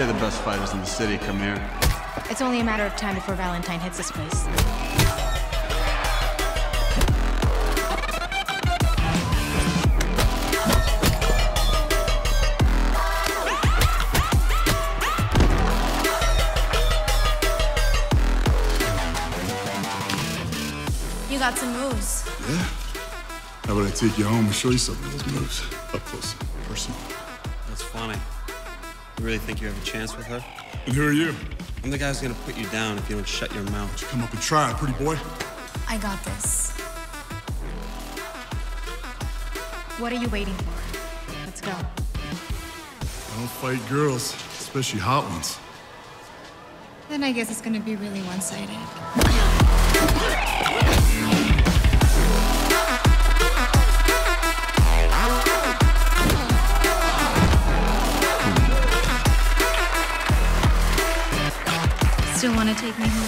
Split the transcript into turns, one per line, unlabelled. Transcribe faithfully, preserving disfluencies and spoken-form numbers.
say the best fighters in the city come here.
It's only a matter of time before Valentine hits this place.
You got some moves.
Yeah? How about I take you home and show you some of those moves? Up close, personal.
That's funny. You really think you have a chance with her?
And who are you?
I'm the guy who's gonna put you down if you don't shut your mouth.
Why don't you come up and try it, pretty boy?
I got this.
What are you waiting for? Let's go.
I don't fight girls, especially hot ones.
Then I guess it's gonna be really one-sided. Still want to take me home?